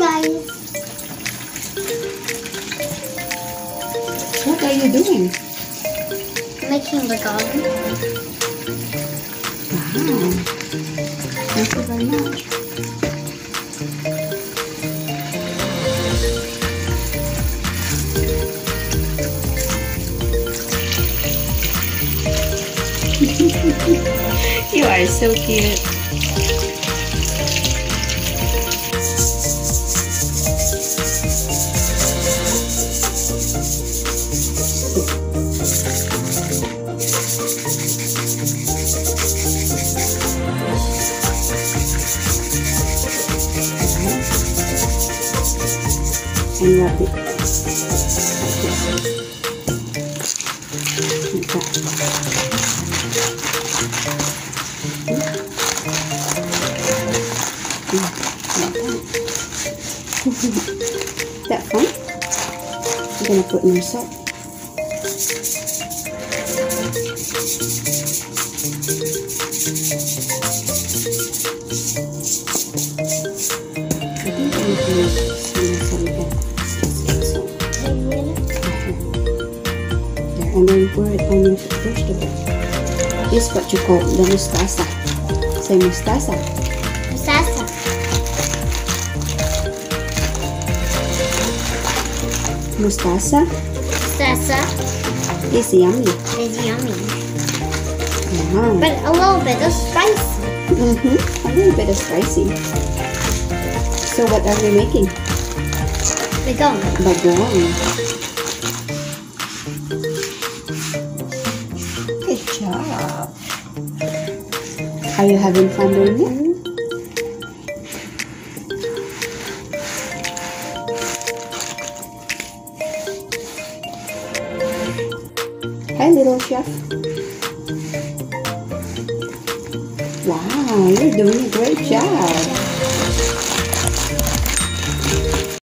guys. What are you doing? Making the garden. Wow. Thank you very much. You are so cute. And wrap it. That fun? I'm gonna put more salt. I think I'm gonna use some there, and then pour it on your vegetable. This is what you call the mustasa. Say mustasa. Mustasa. Mustasa Mustasa is yummy. is yummy. Wow. But a little bit of spicy. A little bit of spicy. So what are we making? Bagong. Bagong. Good job. Are you having fun doing it? Hi, little chef. Wow, you're doing a great job.